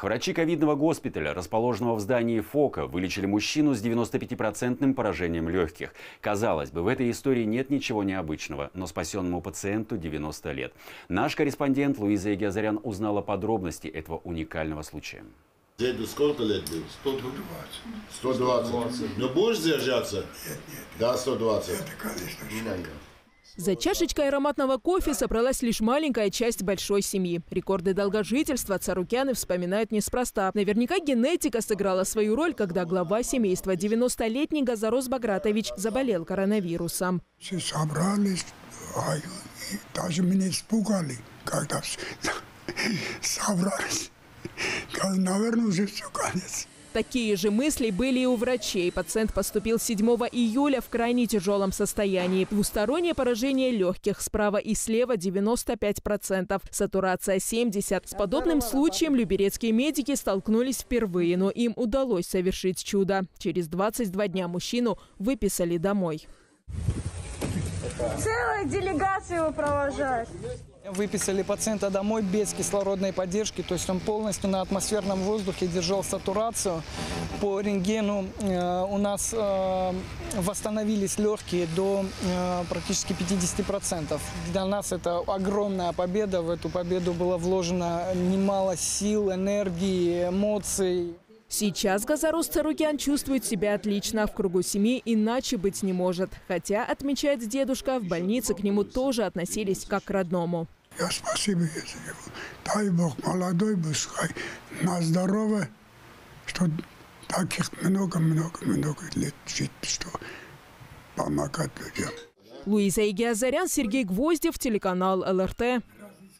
Врачи ковидного госпиталя, расположенного в здании ФОКа, вылечили мужчину с 95% поражением легких. Казалось бы, в этой истории нет ничего необычного, но спасенному пациенту 90 лет. Наш корреспондент Луиза Егиазарян узнала подробности этого уникального случая. Деду сколько лет было? 120. Но будешь держаться? Нет. Да, 120. Это, конечно, не. За чашечкой ароматного кофе собралась лишь маленькая часть большой семьи. Рекорды долгожительства царукяны вспоминают неспроста. Наверняка генетика сыграла свою роль, когда глава семейства, 90-летний Газарос Багратович, заболел коронавирусом. Все собрались, и даже меня испугали, когда собрались. Наверное, уже все конец. Такие же мысли были и у врачей. Пациент поступил 7 июля в крайне тяжелом состоянии. Двустороннее поражение легких. Справа и слева 95%. Сатурация 70%. С подобным случаем люберецкие медики столкнулись впервые, но им удалось совершить чудо. Через 22 дня мужчину выписали домой. Целая делегация его провожает. Выписали пациента домой без кислородной поддержки, то есть он полностью на атмосферном воздухе держал сатурацию. По рентгену у нас восстановились легкие до практически 50%. Для нас это огромная победа. В эту победу было вложено немало сил, энергии, эмоций. Сейчас Газарос Царукян чувствует себя отлично. В кругу семьи иначе быть не может. Хотя, отмечает дедушка, в больнице к нему тоже относились как к родному. Я спасибо ему. Дай Бог молодой, пускай на здоровье, что таких много-много лет жить, что помогать людям. Луиза Егиазарян, Сергей Гвоздев, телеканал ЛРТ.